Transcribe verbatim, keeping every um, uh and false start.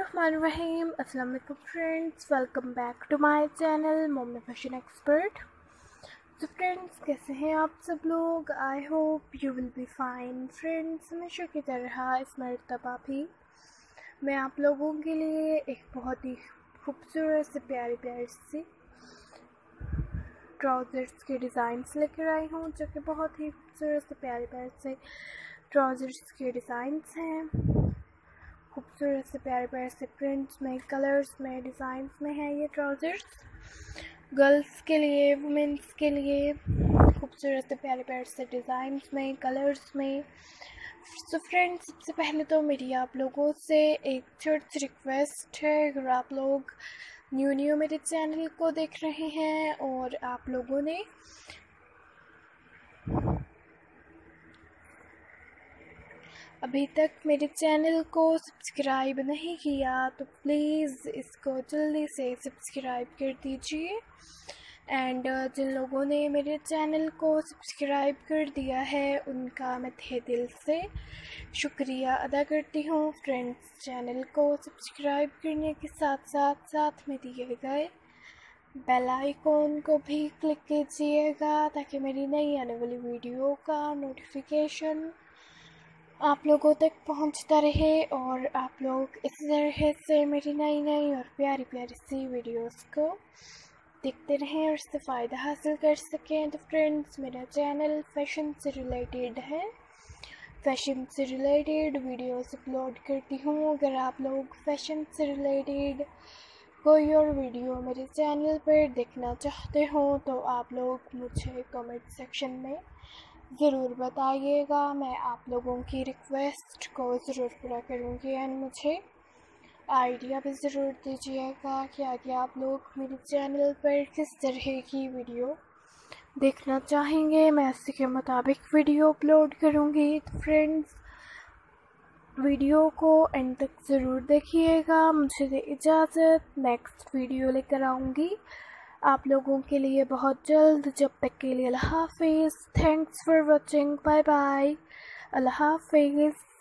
बिस्मिल्लाहिर्रहमानिर्रहीम। अस्सलाम वालेकुम friends, welcome back to my channel Momi fashion expert. तो फ्रेंड्स, कैसे हैं आप सब लोग? I hope you will be fine. Friends, हमेशा की तरह इस मरतबा भी मैं आप लोगों के लिए एक बहुत ही खूबसूरत से प्यारी प्यारी सी ट्राउज़र्स के डिज़ाइंस लेकर आई हूँ, जो कि बहुत ही खूबसूरत से प्यारे प्यारे से ट्राउज़र्स के डिज़ाइंस हैं। खूबसूरत से प्यारे प्यारे से प्रिंट्स में, कलर्स में, डिज़ाइंस में है ये ट्राउज़र्स। गर्ल्स के लिए, वुमेंस के लिए खूबसूरत से प्यारे प्यारे से डिज़ाइंस में, कलर्स में। सो फ्रेंड्स, सबसे पहले तो मेरी आप लोगों से एक छोटी सी रिक्वेस्ट है। अगर आप लोग न्यू न्यू मेरे चैनल को देख रहे हैं और आप लोगों ने अभी तक मेरे चैनल को सब्सक्राइब नहीं किया तो प्लीज़ इसको जल्दी से सब्सक्राइब कर दीजिए। एंड जिन लोगों ने मेरे चैनल को सब्सक्राइब कर दिया है उनका मैं तहे दिल से शुक्रिया अदा करती हूँ। फ्रेंड्स, चैनल को सब्सक्राइब करने के साथ साथ साथ में दिए गए बेल आइकॉन को भी क्लिक कीजिएगा, ताकि मेरी नई आने वाली वीडियो का नोटिफिकेशन आप लोगों तक पहुंचता रहे और आप लोग इस तरह से मेरी नई नई और प्यारी प्यारी सी वीडियोस को देखते रहें और इससे फ़ायदा हासिल कर सकें। तो फ्रेंड्स, मेरा चैनल फैशन से रिलेटेड है, फैशन से रिलेटेड वीडियोस अपलोड करती हूँ। अगर आप लोग फैशन से रिलेटेड कोई और वीडियो मेरे चैनल पर देखना चाहते हो तो आप लोग मुझे कमेंट सेक्शन में ज़रूर बताइएगा। मैं आप लोगों की रिक्वेस्ट को ज़रूर पूरा करूँगी एंड मुझे आइडिया भी ज़रूर दीजिएगा कि आगे आप लोग मेरे चैनल पर किस तरह की वीडियो देखना चाहेंगे। मैं इसी के मुताबिक वीडियो अपलोड करूँगी। तो फ्रेंड्स, वीडियो को एंड तक ज़रूर देखिएगा। मुझे दे इजाज़त, नेक्स्ट वीडियो लेकर आऊँगी आप लोगों के लिए बहुत जल्द। जब तक के लिए अल्लाह हाफिज़। Thanks for watching. Bye bye. अल्लाह हाफिज़।